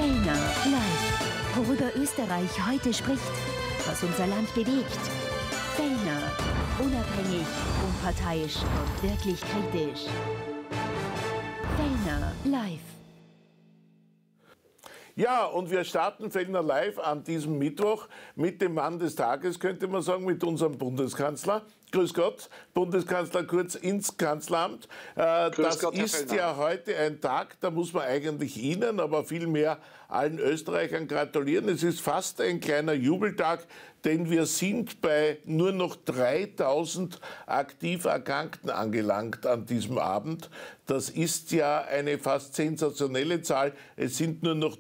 Fellner live. Worüber Österreich heute spricht, was unser Land bewegt. Fellner, unabhängig, unparteiisch und wirklich kritisch. Fellner live. Ja, und wir starten Fellner live an diesem Mittwoch mit dem Mann des Tages, könnte man sagen, mit unserem Bundeskanzler. Grüß Gott, Bundeskanzler Kurz ins Kanzleramt. Das Gott, ist ja heute ein Tag, da muss man eigentlich Ihnen, aber vielmehr allen Österreichern gratulieren. Es ist fast ein kleiner Jubeltag, denn wir sind bei nur noch 3000 aktiv Erkrankten angelangt an diesem Abend. Das ist ja eine fast sensationelle Zahl. Es sind nur noch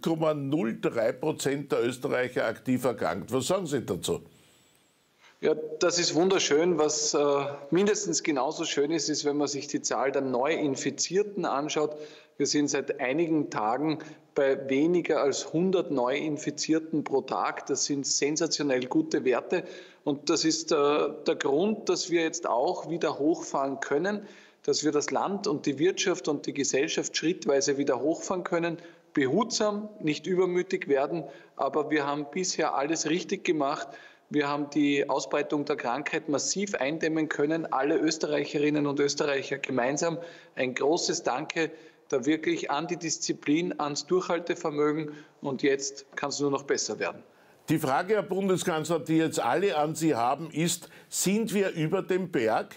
0,03% der Österreicher aktiv erkrankt. Was sagen Sie dazu? Ja, das ist wunderschön. Was mindestens genauso schön ist, ist, wenn man sich die Zahl der Neuinfizierten anschaut. Wir sind seit einigen Tagen bei weniger als 100 Neuinfizierten pro Tag. Das sind sensationell gute Werte. Und das ist der Grund, dass wir jetzt auch wieder hochfahren können, dass wir das Land und die Wirtschaft und die Gesellschaft schrittweise wieder hochfahren können. Behutsam, nicht übermütig werden, aber wir haben bisher alles richtig gemacht. Wir haben die Ausbreitung der Krankheit massiv eindämmen können, alle Österreicherinnen und Österreicher gemeinsam. Ein großes Danke da wirklich an die Disziplin, ans Durchhaltevermögen, und jetzt kann es nur noch besser werden. Die Frage, Herr Bundeskanzler, die jetzt alle an Sie haben, ist, sind wir über dem Berg?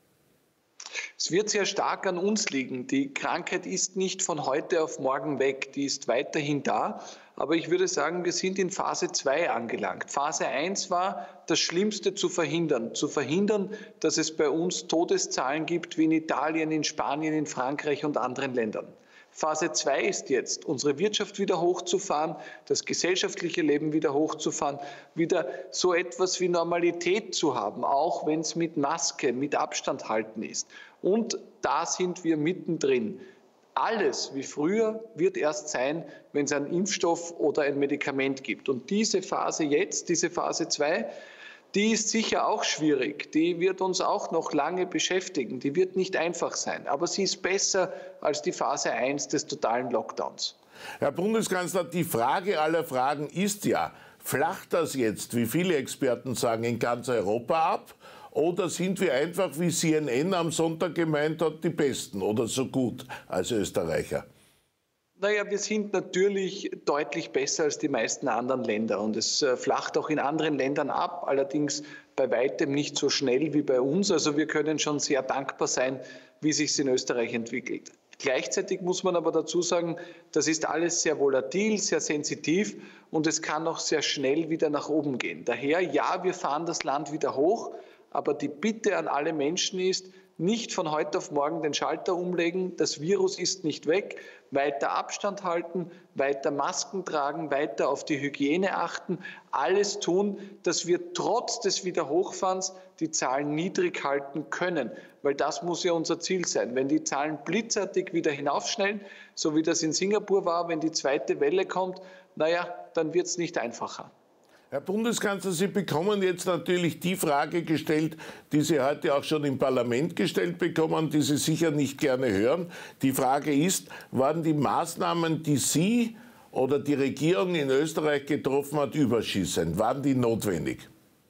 Es wird sehr stark an uns liegen. Die Krankheit ist nicht von heute auf morgen weg, die ist weiterhin da. Aber ich würde sagen, wir sind in Phase 2 angelangt. Phase 1 war, das Schlimmste zu verhindern. Zu verhindern, dass es bei uns Todeszahlen gibt wie in Italien, in Spanien, in Frankreich und anderen Ländern. Phase 2 ist jetzt, unsere Wirtschaft wieder hochzufahren, das gesellschaftliche Leben wieder hochzufahren, wieder so etwas wie Normalität zu haben, auch wenn es mit Maske, mit Abstand halten ist. Und da sind wir mittendrin. Alles wie früher wird erst sein, wenn es einen Impfstoff oder ein Medikament gibt. Und diese Phase jetzt, diese Phase 2, die ist sicher auch schwierig, die wird uns auch noch lange beschäftigen, die wird nicht einfach sein, aber sie ist besser als die Phase 1 des totalen Lockdowns. Herr Bundeskanzler, die Frage aller Fragen ist ja, flacht das jetzt, wie viele Experten sagen, in ganz Europa ab? Oder sind wir einfach, wie CNN am Sonntag gemeint hat, die Besten oder so gut als Österreicher? Naja, wir sind natürlich deutlich besser als die meisten anderen Länder und es flacht auch in anderen Ländern ab, allerdings bei weitem nicht so schnell wie bei uns. Also wir können schon sehr dankbar sein, wie sich es in Österreich entwickelt. Gleichzeitig muss man aber dazu sagen, das ist alles sehr volatil, sehr sensitiv und es kann auch sehr schnell wieder nach oben gehen. Daher, ja, wir fahren das Land wieder hoch, aber die Bitte an alle Menschen ist, nicht von heute auf morgen den Schalter umlegen. Das Virus ist nicht weg. Weiter Abstand halten, weiter Masken tragen, weiter auf die Hygiene achten. Alles tun, dass wir trotz des Wiederhochfahrens die Zahlen niedrig halten können. Weil das muss ja unser Ziel sein. Wenn die Zahlen blitzartig wieder hinaufschnellen, so wie das in Singapur war, wenn die zweite Welle kommt, naja, dann wird es nicht einfacher. Herr Bundeskanzler, Sie bekommen jetzt natürlich die Frage gestellt, die Sie heute auch schon im Parlament gestellt bekommen, die Sie sicher nicht gerne hören. Die Frage ist, waren die Maßnahmen, die Sie oder die Regierung in Österreich getroffen hat, überschießend? Waren die notwendig?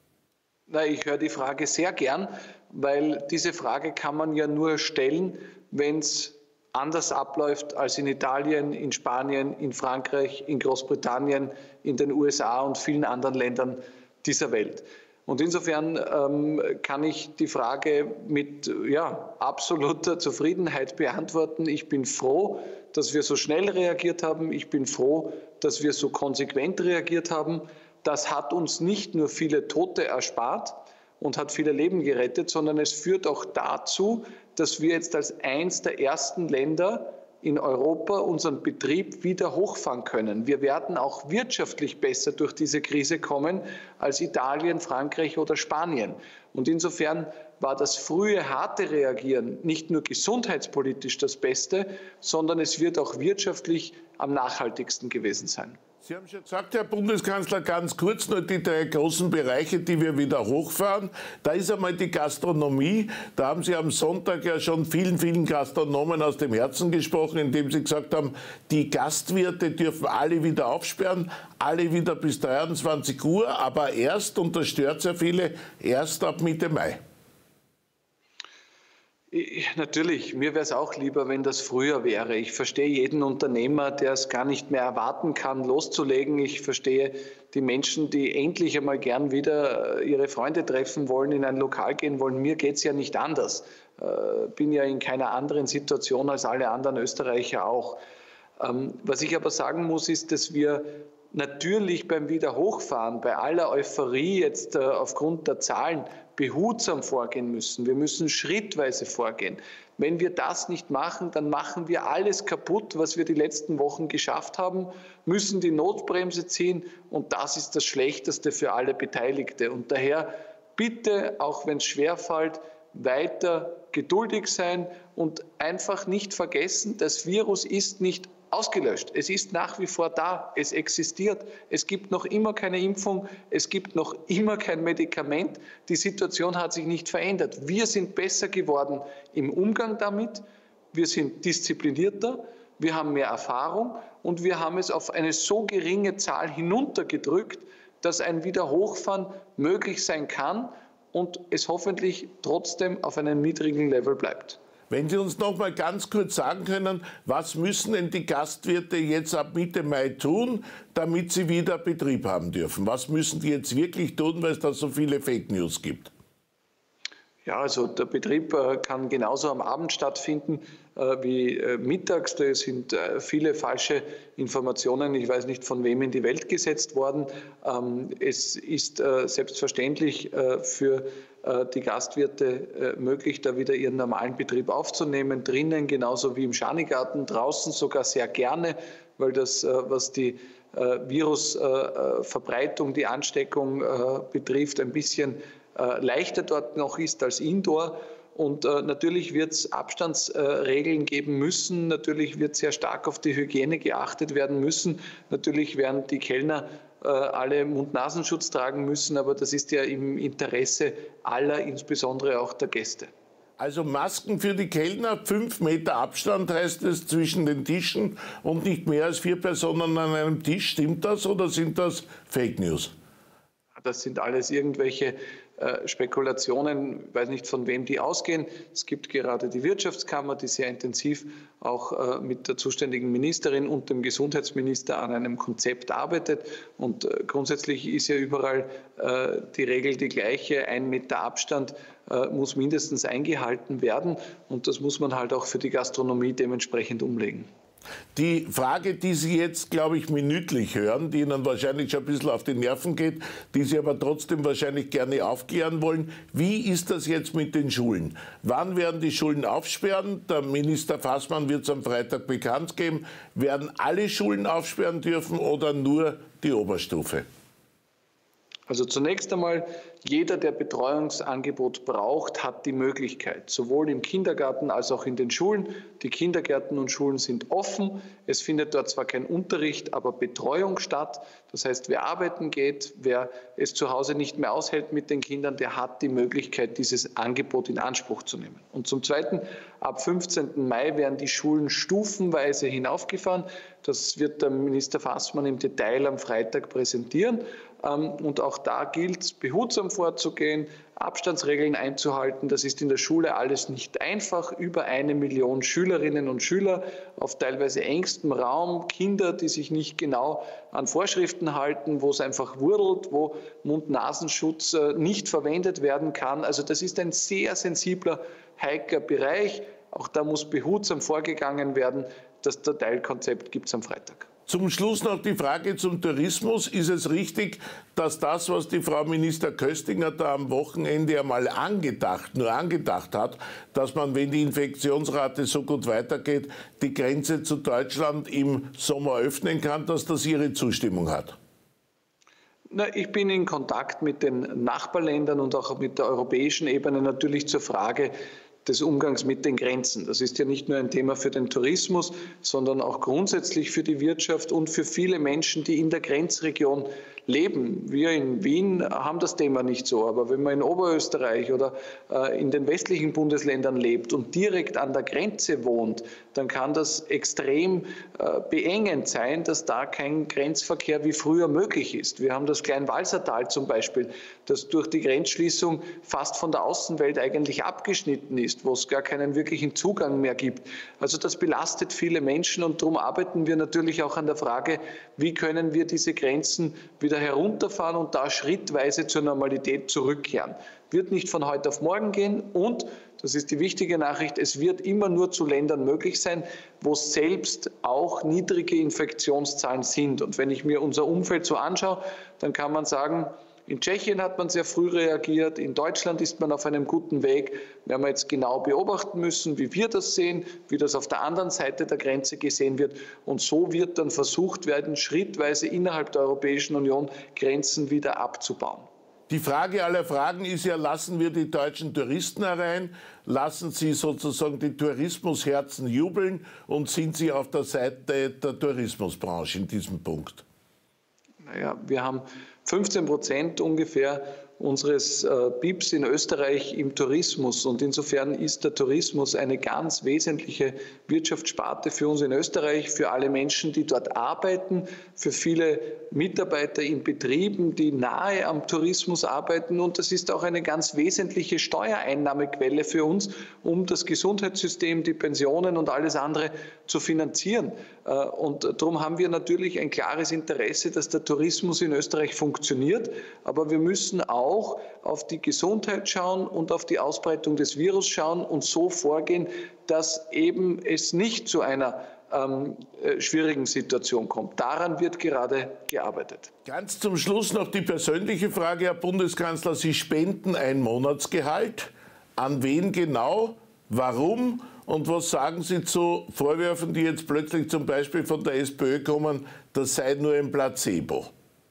Na, ich höre die Frage sehr gern, weil diese Frage kann man ja nur stellen, wenn es anders abläuft als in Italien, in Spanien, in Frankreich, in Großbritannien, in den USA und vielen anderen Ländern dieser Welt. Und insofern kann ich die Frage mit absoluter Zufriedenheit beantworten. Ich bin froh, dass wir so schnell reagiert haben. Ich bin froh, dass wir so konsequent reagiert haben. Das hat uns nicht nur viele Tote erspart und hat viele Leben gerettet, sondern es führt auch dazu, dass wir jetzt als eins der ersten Länder in Europa unseren Betrieb wieder hochfahren können. Wir werden auch wirtschaftlich besser durch diese Krise kommen als Italien, Frankreich oder Spanien. Und insofern war das frühe, harte Reagieren nicht nur gesundheitspolitisch das Beste, sondern es wird auch wirtschaftlich am nachhaltigsten gewesen sein. Sie haben schon gesagt, Herr Bundeskanzler, ganz kurz nur die 3 großen Bereiche, die wir wieder hochfahren. Da ist einmal die Gastronomie. Da haben Sie am Sonntag ja schon vielen Gastronomen aus dem Herzen gesprochen, indem Sie gesagt haben, die Gastwirte dürfen alle wieder aufsperren, alle wieder bis 23 Uhr, aber erst, und das stört sehr viele, erst ab Mitte Mai. Natürlich, mir wäre es auch lieber, wenn das früher wäre. Ich verstehe jeden Unternehmer, der es gar nicht mehr erwarten kann, loszulegen. Ich verstehe die Menschen, die endlich einmal gern wieder ihre Freunde treffen wollen, in ein Lokal gehen wollen. Mir geht es ja nicht anders. Bin ja in keiner anderen Situation als alle anderen Österreicher auch. Was ich aber sagen muss, ist, dass wir natürlich beim Wiederhochfahren, bei aller Euphorie jetzt aufgrund der Zahlen behutsam vorgehen müssen. Wir müssen schrittweise vorgehen. Wenn wir das nicht machen, dann machen wir alles kaputt, was wir die letzten Wochen geschafft haben, müssen die Notbremse ziehen und das ist das Schlechteste für alle Beteiligte. Und daher bitte, auch wenn es schwerfällt, weiter geduldig sein und einfach nicht vergessen, das Virus ist nicht ausgelöscht. Es ist nach wie vor da, es existiert. Es gibt noch immer keine Impfung, es gibt noch immer kein Medikament. Die Situation hat sich nicht verändert. Wir sind besser geworden im Umgang damit, wir sind disziplinierter, wir haben mehr Erfahrung und wir haben es auf eine so geringe Zahl hinuntergedrückt, dass ein Wiederhochfahren möglich sein kann und es hoffentlich trotzdem auf einem niedrigen Level bleibt. Wenn Sie uns noch mal ganz kurz sagen können, was müssen denn die Gastwirte jetzt ab Mitte Mai tun, damit sie wieder Betrieb haben dürfen? Was müssen die jetzt wirklich tun, weil es da so viele Fake News gibt? Ja, also der Betrieb kann genauso am Abend stattfinden wie mittags. Da sind viele falsche Informationen, ich weiß nicht von wem, in die Welt gesetzt worden. Es ist selbstverständlich für die Gastwirte möglich, da wieder ihren normalen Betrieb aufzunehmen, drinnen genauso wie im Schanigarten, draußen sogar sehr gerne, weil das, was die Virusverbreitung, die Ansteckung betrifft, ein bisschen leichter dort noch ist als indoor. Und natürlich wird es Abstandsregeln geben müssen. Natürlich wird sehr stark auf die Hygiene geachtet werden müssen. Natürlich werden die Kellner alle Mund-Nasenschutz tragen müssen. Aber das ist ja im Interesse aller, insbesondere auch der Gäste. Also Masken für die Kellner, 5 Meter Abstand heißt es zwischen den Tischen und nicht mehr als 4 Personen an einem Tisch. Stimmt das oder sind das Fake News? Das sind alles irgendwelche Spekulationen, ich weiß nicht, von wem die ausgehen. Es gibt gerade die Wirtschaftskammer, die sehr intensiv auch mit der zuständigen Ministerin und dem Gesundheitsminister an einem Konzept arbeitet. Und grundsätzlich ist ja überall die Regel die gleiche. 1 Meter Abstand muss mindestens eingehalten werden. Und das muss man halt auch für die Gastronomie dementsprechend umlegen. Die Frage, die Sie jetzt, glaube ich, minütlich hören, die Ihnen wahrscheinlich schon ein bisschen auf die Nerven geht, die Sie aber trotzdem wahrscheinlich gerne aufklären wollen. Wie ist das jetzt mit den Schulen? Wann werden die Schulen aufsperren? Der Minister Fassmann wird es am Freitag bekannt geben. Werden alle Schulen aufsperren dürfen oder nur die Oberstufe? Also zunächst einmal, jeder, der Betreuungsangebot braucht, hat die Möglichkeit, sowohl im Kindergarten als auch in den Schulen. Die Kindergärten und Schulen sind offen. Es findet dort zwar kein Unterricht, aber Betreuung statt. Das heißt, wer arbeiten geht, wer es zu Hause nicht mehr aushält mit den Kindern, der hat die Möglichkeit, dieses Angebot in Anspruch zu nehmen. Und zum Zweiten, ab 15. Mai werden die Schulen stufenweise hinaufgefahren. Das wird der Minister Fassmann im Detail am Freitag präsentieren. Und auch da gilt es, behutsam vorzugehen, Abstandsregeln einzuhalten. Das ist in der Schule alles nicht einfach. Über 1 Million Schülerinnen und Schüler auf teilweise engstem Raum, Kinder, die sich nicht genau an Vorschriften halten, wo es einfach wurdelt, wo Mund-Nasenschutz nicht verwendet werden kann. Also das ist ein sehr sensibler, heikler Bereich. Auch da muss behutsam vorgegangen werden. Das Teilkonzept gibt es am Freitag. Zum Schluss noch die Frage zum Tourismus. Ist es richtig, dass das, was die Frau Minister Köstinger da am Wochenende einmal nur angedacht hat, dass man, wenn die Infektionsrate so gut weitergeht, die Grenze zu Deutschland im Sommer öffnen kann, dass das ihre Zustimmung hat? Ich bin in Kontakt mit den Nachbarländern und auch mit der europäischen Ebene natürlich zur Frage des Umgangs mit den Grenzen. Das ist ja nicht nur ein Thema für den Tourismus, sondern auch grundsätzlich für die Wirtschaft und für viele Menschen, die in der Grenzregion leben. Wir in Wien haben das Thema nicht so, aber wenn man in Oberösterreich oder in den westlichen Bundesländern lebt und direkt an der Grenze wohnt, dann kann das extrem beengend sein, dass da kein Grenzverkehr wie früher möglich ist. Wir haben das Kleinwalsertal zum Beispiel, das durch die Grenzschließung fast von der Außenwelt eigentlich abgeschnitten ist, wo es gar keinen wirklichen Zugang mehr gibt. Also das belastet viele Menschen und darum arbeiten wir natürlich auch an der Frage, wie können wir diese Grenzen wieder herunterfahren und da schrittweise zur Normalität zurückkehren. Wird nicht von heute auf morgen gehen und, das ist die wichtige Nachricht, es wird immer nur zu Ländern möglich sein, wo selbst auch niedrige Infektionszahlen sind. Und wenn ich mir unser Umfeld so anschaue, dann kann man sagen, in Tschechien hat man sehr früh reagiert, in Deutschland ist man auf einem guten Weg. Werden wir jetzt genau beobachten müssen, wie wir das sehen, wie das auf der anderen Seite der Grenze gesehen wird. Und so wird dann versucht werden, schrittweise innerhalb der Europäischen Union Grenzen wieder abzubauen. Die Frage aller Fragen ist ja, lassen wir die deutschen Touristen herein, lassen sie sozusagen die Tourismusherzen jubeln und sind sie auf der Seite der Tourismusbranche in diesem Punkt? Naja, wir haben 15% ungefähr unseres BIPs in Österreich im Tourismus. Und insofern ist der Tourismus eine ganz wesentliche Wirtschaftssparte für uns in Österreich, für alle Menschen, die dort arbeiten, für viele Mitarbeiter in Betrieben, die nahe am Tourismus arbeiten. Und das ist auch eine ganz wesentliche Steuereinnahmequelle für uns, um das Gesundheitssystem, die Pensionen und alles andere zu finanzieren. Und darum haben wir natürlich ein klares Interesse, dass der Tourismus in Österreich funktioniert. Aber wir müssen auch auf die Gesundheit schauen und auf die Ausbreitung des Virus schauen und so vorgehen, dass eben es nicht zu einer schwierigen Situation kommt. Daran wird gerade gearbeitet. Ganz zum Schluss noch die persönliche Frage, Herr Bundeskanzler. Sie spenden ein Monatsgehalt. An wen genau? Warum? Und was sagen Sie zu Vorwürfen, die jetzt plötzlich zum Beispiel von der SPÖ kommen, das sei nur ein Placebo?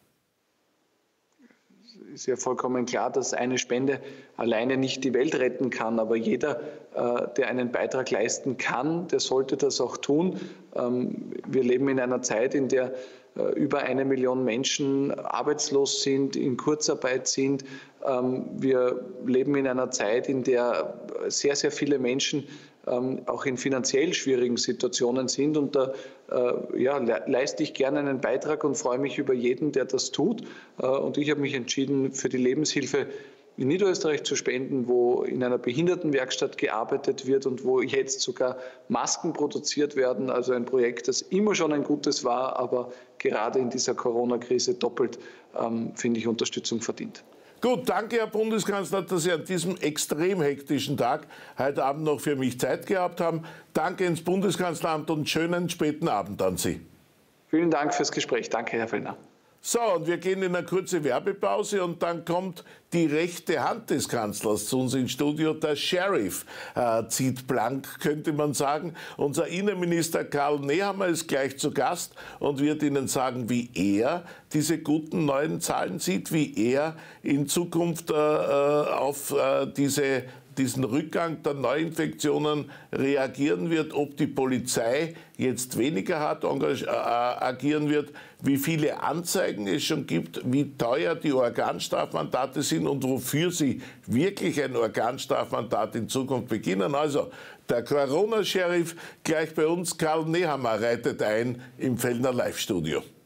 Ist ja vollkommen klar, dass eine Spende alleine nicht die Welt retten kann. Aber jeder, der einen Beitrag leisten kann, der sollte das auch tun. Wir leben in einer Zeit, in der über 1 Million Menschen arbeitslos sind, in Kurzarbeit sind. Wir leben in einer Zeit, in der sehr, sehr viele Menschen auch in finanziell schwierigen Situationen sind. Und da leiste ich gerne einen Beitrag und freue mich über jeden, der das tut. Und ich habe mich entschieden, für die Lebenshilfe in Niederösterreich zu spenden, wo in einer Behindertenwerkstatt gearbeitet wird und wo jetzt sogar Masken produziert werden. Also ein Projekt, das immer schon ein gutes war, aber gerade in dieser Corona-Krise doppelt, finde ich, Unterstützung verdient. Gut, danke, Herr Bundeskanzler, dass Sie an diesem extrem hektischen Tag heute Abend noch für mich Zeit gehabt haben. Danke ins Bundeskanzleramt und schönen späten Abend an Sie. Vielen Dank fürs Gespräch. Danke, Herr Fellner. So, und wir gehen in eine kurze Werbepause und dann kommt die rechte Hand des Kanzlers zu uns ins Studio. Der Sheriff zieht blank, könnte man sagen. Unser Innenminister Karl Nehammer ist gleich zu Gast und wird Ihnen sagen, wie er diese guten neuen Zahlen sieht, wie er in Zukunft auf diesen Rückgang der Neuinfektionen reagieren wird, ob die Polizei jetzt weniger hart agieren wird, wie viele Anzeigen es schon gibt, wie teuer die Organstrafmandate sind und wofür sie wirklich ein Organstrafmandat in Zukunft beginnen. Also der Corona-Sheriff gleich bei uns, Karl Nehammer, reitet ein im Fellner Live-Studio.